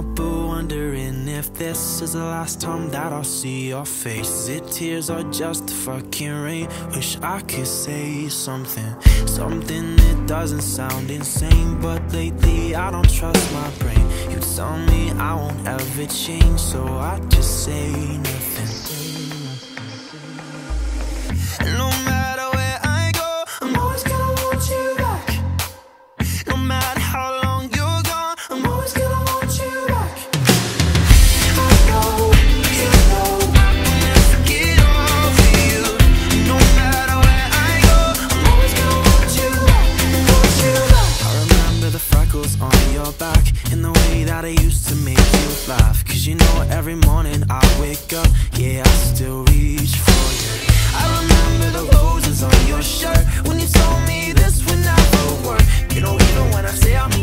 help but wondering if this is the last time that I'll see your face. Is it tears or just the fucking rain? Wish I could say something that doesn't sound insane, but lately I don't trust my brain. You tell me I won't ever change, so I just say nothing. No matter where I go, I'm always gonna want you back. No matter how long you're gone, I'm always gonna want you back. I know, you know, I'll never get over you. No matter where I go, I'm always gonna want you back, want you back. I remember the freckles on your back and the way that I used to make you laugh. Cause you know every morning I wake up, yeah, I still reach for you. I remember the roses on your shirt when you told me this would never work. You know, even when I say I'm